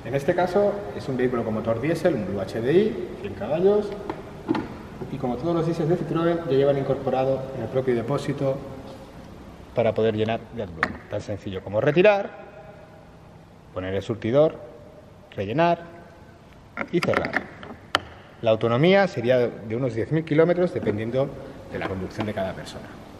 En este caso es un vehículo con motor diésel, un Blue HDI, 100 caballos, y como todos los diésel de Citroën ya llevan incorporado en el propio depósito para poder llenar de AdBlue. Tan sencillo como retirar, poner el surtidor, rellenar y cerrar. La autonomía sería de unos 10.000 kilómetros dependiendo de la conducción de cada persona.